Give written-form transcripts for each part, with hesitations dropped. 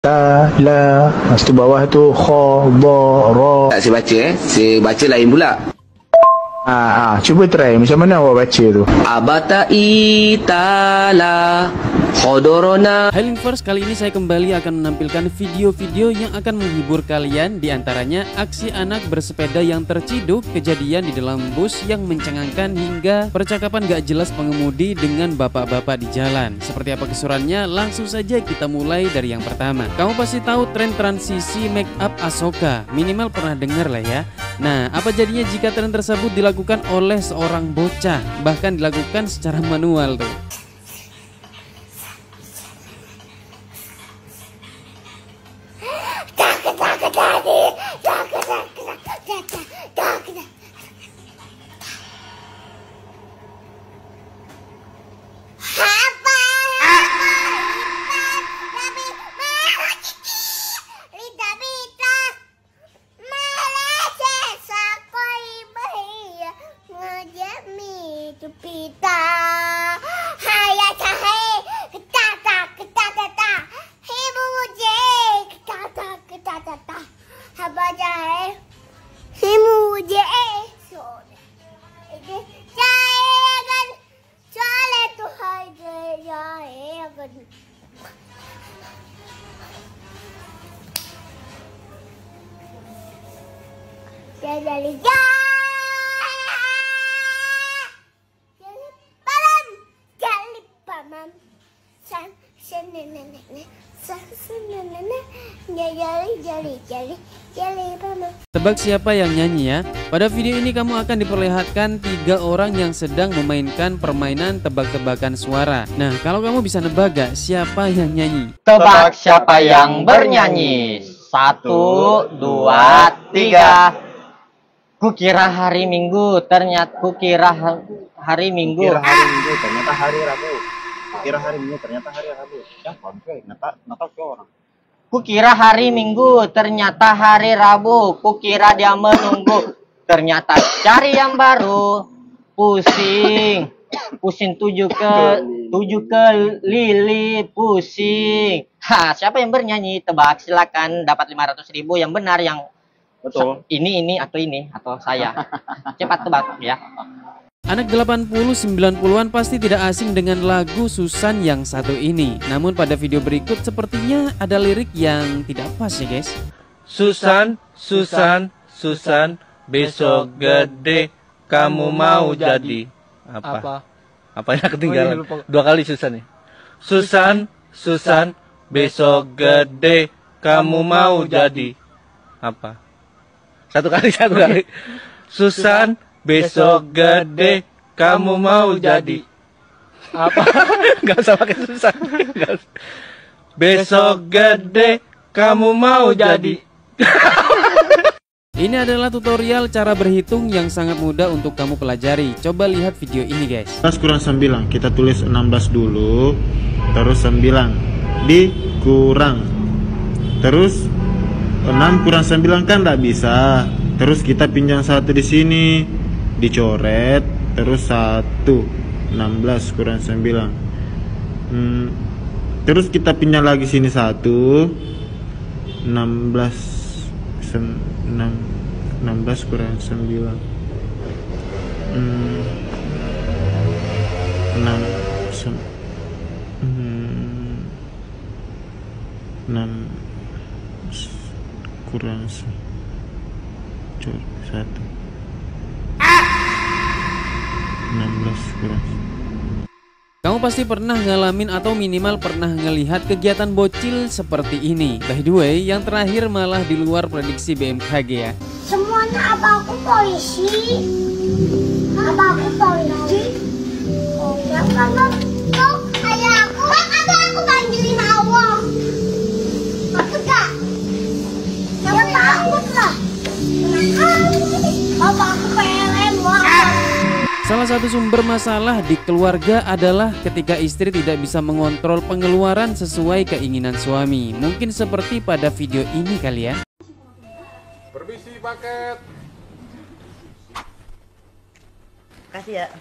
Ta, la. Lepas tu bawah tu kha, ba, ra. Tak saya baca saya baca lain pula. Cuba try macam mana awak baca tu. Abata itala khodorona. Hailing First, kali ini saya kembali akan menampilkan video-video yang akan menghibur kalian. Di antaranya aksi anak bersepeda yang terciduk, kejadian di dalam bus yang mencengangkan, hingga percakapan gak jelas pengemudi dengan bapak-bapak di jalan. Seperti apa kesurannya? Langsung saja kita mulai dari yang pertama. Kamu pasti tahu tren transisi make up Ahsoka, minimal pernah dengar lah ya. Nah, apa jadinya jika tren tersebut dilakukan oleh seorang bocah, bahkan dilakukan secara manual tuh. Tebak siapa yang nyanyi ya? Pada video ini kamu akan diperlihatkan 3 orang yang sedang memainkan permainan tebak-tebakan suara. Nah, kalau kamu bisa nebak gak siapa yang nyanyi? Tebak siapa yang bernyanyi. 1, 2, 3. Kukira hari Minggu, ternyata kukira hari Minggu. Kukira hari Minggu, ternyata hari Rabu. Kukira hari Minggu, ternyata hari Rabu. Ya, konflik, nata ke orang. Kukira hari Minggu, ternyata hari Rabu. Kukira dia menunggu, ternyata cari yang baru. Pusing, pusing tuju ke lili, pusing. Siapa yang bernyanyi? Tebak, silakan. Dapat 500.000 yang benar, yang betul. Ini atau saya. Cepat tebak ya. Anak 80-90-an pasti tidak asing dengan lagu Susan yang satu ini. Namun pada video berikut sepertinya ada lirik yang tidak pas ya guys. Susan, Susan, Susan, besok gede kamu mau jadi apa? Apanya ketinggalan? Dua kali Susan nih. Susan, Susan, besok gede kamu mau jadi apa? Satu kali. Susan, besok gede kamu mau jadi apa? Gak usah pakai Susan. Besok gede kamu mau jadi. Ini adalah tutorial cara berhitung yang sangat mudah untuk kamu pelajari. Coba lihat video ini guys. 16 kurang 9, kita tulis 16 dulu, terus 9 dikurang, terus 6 kurang 9 kan tidak bisa. Terus kita pinjam 1 di sini, dicoret, terus 1. 16 kurang 9. Terus kita pinjam lagi sini 1. 16 kurang 9. 6 kurang 1. Kamu pasti pernah ngalamin atau minimal pernah ngelihat kegiatan bocil seperti ini. By the way, yang terakhir malah di luar prediksi BMKG ya. Semuanya abangku polisi. Abangku polisi. Oh, ya kalau tuh ayah aku, aku banjirin awal. Takut gak? Ya takut lah. Abangku PLN banget. Salah satu sumber masalah di keluarga adalah ketika istri tidak bisa mengontrol pengeluaran sesuai keinginan suami. Mungkin seperti pada video ini kali ya. Permisi paket. Kasih ya.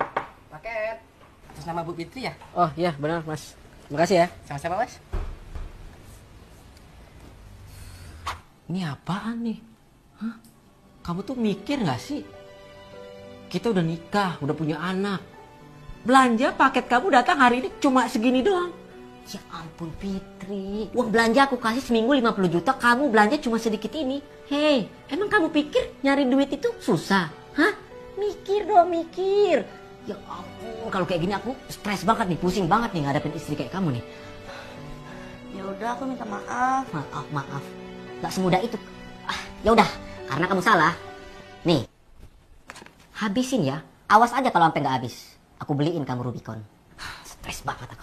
Paket. Atas nama Bu Fitri ya? Oh iya benar Mas. Terima kasih ya. Sama-sama Mas. Ini apaan nih? Hah? Kamu tuh mikir gak sih? Kita udah nikah, udah punya anak. Belanja paket kamu datang hari ini cuma segini doang. Ya ampun Fitri, uang belanja aku kasih seminggu 50 juta, kamu belanja cuma sedikit ini. Hei, emang kamu pikir nyari duit itu susah? Hah? Mikir dong, mikir. Ya ampun, kalau kayak gini aku stres banget nih, pusing banget nih ngadepin istri kayak kamu nih. Ya udah, aku minta maaf. Maaf. Gak semudah itu. Ya udah, karena kamu salah. Nih, habisin ya. Awas aja kalau sampai nggak habis. Aku beliin kamu Rubicon. Stres banget aku.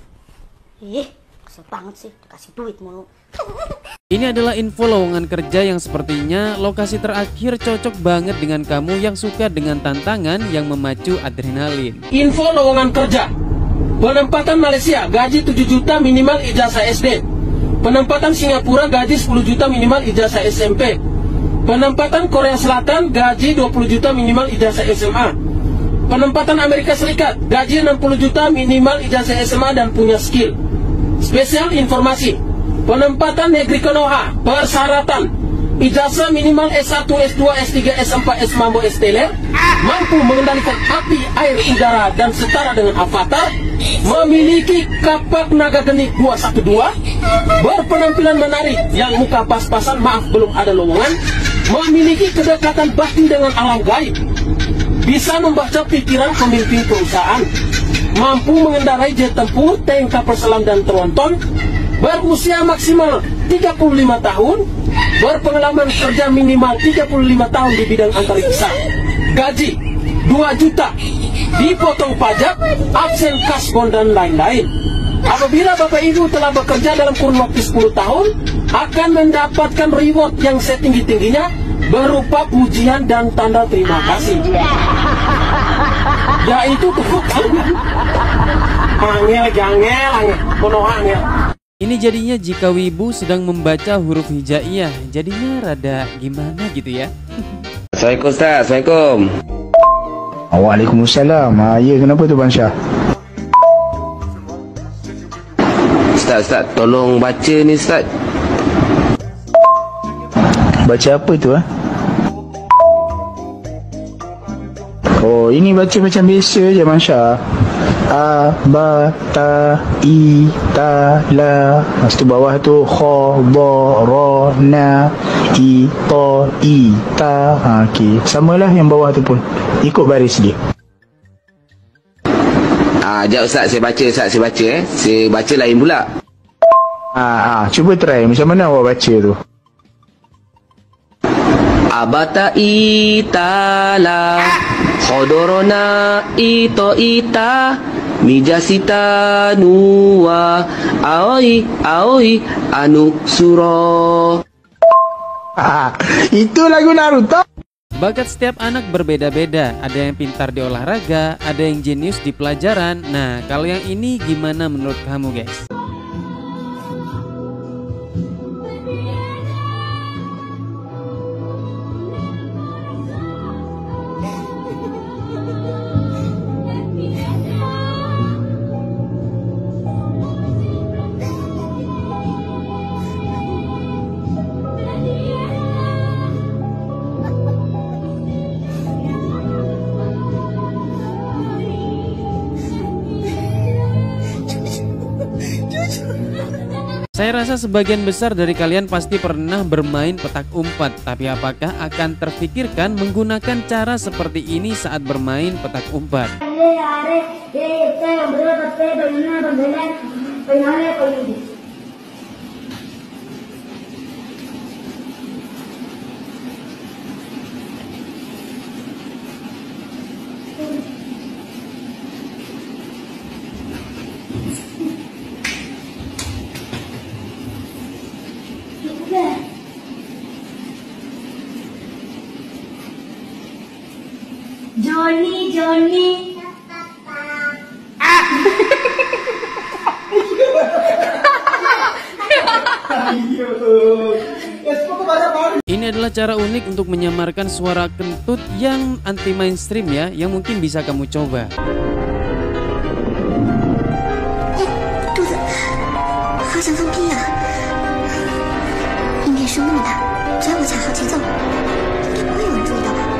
Ih, kesel banget sih. Dikasih duit mulu. Ini adalah info lowongan kerja yang sepertinya lokasi terakhir cocok banget dengan kamu yang suka dengan tantangan yang memacu adrenalin. Info lowongan kerja. Penempatan Malaysia, gaji 7 juta minimal ijazah SD. Penempatan Singapura, gaji 10 juta minimal ijazah SMP. Penempatan Korea Selatan, gaji 20 juta minimal ijazah SMA. Penempatan Amerika Serikat, gaji 60 juta minimal ijazah SMA dan punya skill. Spesial informasi, penempatan negeri Konoha, persyaratan ijazah minimal S1, S2, S3, S4, S Mambo, S Teler, mampu mengendalikan api, air, udara dan setara dengan Avatar, memiliki kapak naga geni 212, berpenampilan menarik yang muka pas-pasan, maaf belum ada lowongan, memiliki kedekatan batin dengan alam gaib, bisa membaca pikiran pemimpin perusahaan, mampu mengendarai jet tempur, tank kapal selam dan tronton, berusia maksimal 35 tahun, berpengalaman kerja minimal 35 tahun di bidang antariksa, gaji 2 juta, dipotong pajak, absen kasbon dan lain-lain. Apabila Bapak Ibu telah bekerja dalam kurun waktu 10 tahun, akan mendapatkan reward yang setinggi-tingginya berupa pujian dan tanda terima kasih. Yaitu tepuk tangan. Angel, Konoha angel. Ini jadinya jika wibu sedang membaca huruf hijaiyah, jadinya rada gimana gitu ya. Assalamualaikum Ustaz, Assalamualaikum. Waalaikumsalam. Ya, kenapa tu Bang Syah? Ustaz, tolong baca ni Ustaz. Baca apa tu Oh, ini baca macam biasa je Bang Syah. A, ba, ta, i, ta, la. Lepas tu bawah tu kha, ba, ra, na, i, ta, i, ta. Okey, samalah yang bawah tu pun. Ikut baris dia. Sekejap Ustaz, saya baca Saya baca lain pula. Cuba try macam mana awak baca tu. Abata itala khodorona ito ita mijasita nuwa aoi anu suro. Itu lagu Naruto. Bakat setiap anak berbeda-beda, ada yang pintar di olahraga, ada yang jenius di pelajaran. Nah, kalau yang ini gimana menurut kamu guys? Saya rasa sebagian besar dari kalian pasti pernah bermain petak umpat, tapi apakah akan terfikirkan menggunakan cara seperti ini saat bermain petak umpat? Johnny. Ini adalah cara unik untuk menyamarkan suara kentut yang anti mainstream ya, yang mungkin bisa kamu coba. 声那么大，只要我踩好节奏，应该不会有人注意到吧？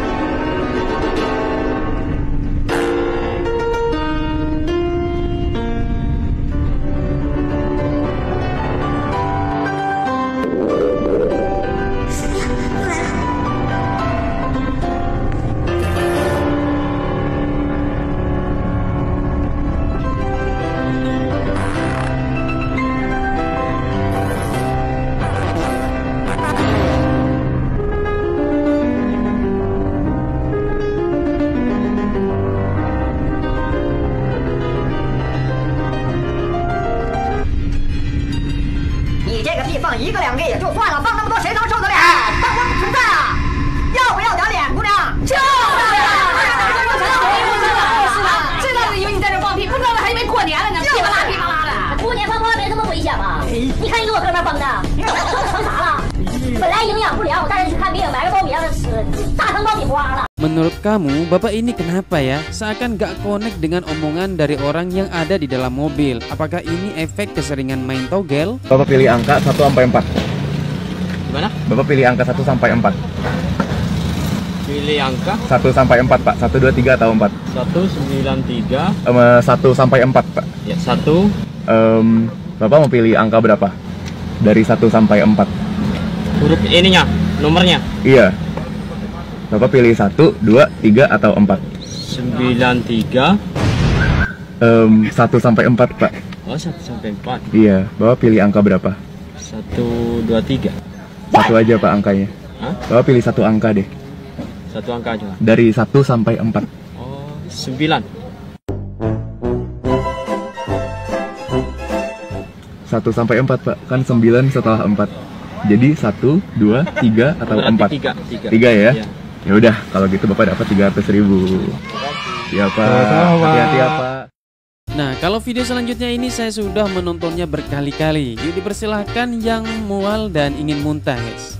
放1个2个也就算了，放那么多谁能受得了？当我主干啊！要不要点脸，姑娘？就是知道以为你在这放屁，不知道还以为过年了呢，噼啪啦噼啪啦的。 过年放炮没什么危险吧？你看你给我哥们崩的，成啥了？本来营养不良，我带人去看病，买个苞米让他吃，大成苞米花了。 Menurut kamu, bapak ini kenapa ya? Seakan gak connect dengan omongan dari orang yang ada di dalam mobil. Apakah ini efek keseringan main togel? Bapak pilih angka 1 sampai 4. Gimana? Bapak pilih angka 1 sampai 4. Pilih angka 1 sampai 4, Pak. 1, 2, 3 atau 4? 193. 1 sampai 4, Pak. Ya, 1. Bapak mau pilih angka berapa? Dari 1 sampai 4. Huruf ininya, nomornya. Iya. Bapak pilih 1, 2, 3 atau 4? 93. 1 sampai 4, Pak. Oh, 1 sampai 4. Iya, Bapak pilih angka berapa? 1, 2, 3. Satu aja, Pak, angkanya. Hah? Bapak pilih satu angka deh. Satu angka aja. Dari 1 sampai 4. Oh, 9. 1 sampai 4, Pak. Kan 9 setelah 4. Jadi 1, 2, 3 atau 4? 3 ya? Iya. Ya udah, kalau gitu Bapak dapat 300.000. Ya, Pak. Hati-hati ya, Pak. Nah, kalau video selanjutnya ini saya sudah menontonnya berkali-kali. Yuk dipersilahkan yang mual dan ingin muntah, guys.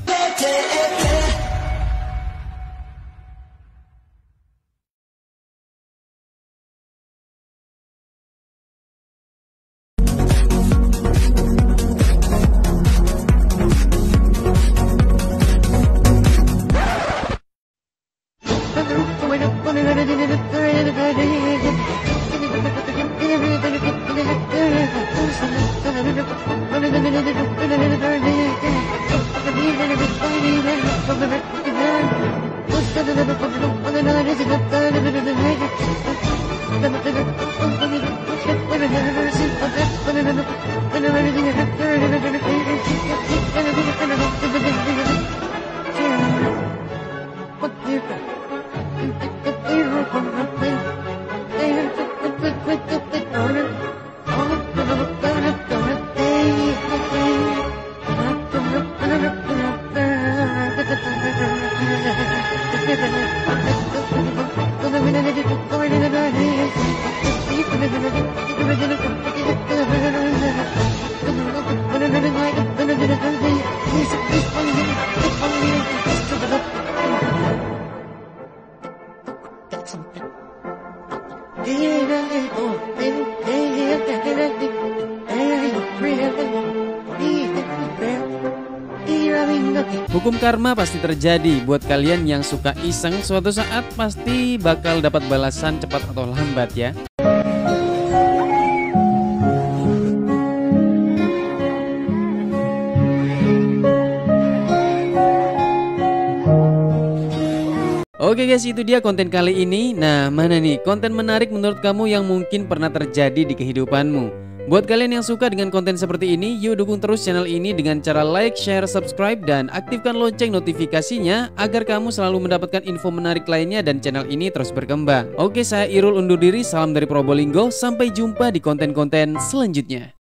Hukum karma pasti terjadi buat kalian yang suka iseng, suatu saat pasti bakal dapat balasan cepat atau lambat ya. Oke guys, itu dia konten kali ini. Nah, mana nih konten menarik menurut kamu yang mungkin pernah terjadi di kehidupanmu? Buat kalian yang suka dengan konten seperti ini, yuk dukung terus channel ini dengan cara like, share, subscribe, dan aktifkan lonceng notifikasinya agar kamu selalu mendapatkan info menarik lainnya dan channel ini terus berkembang. Oke, saya Irul undur diri, salam dari Probolinggo, sampai jumpa di konten-konten selanjutnya.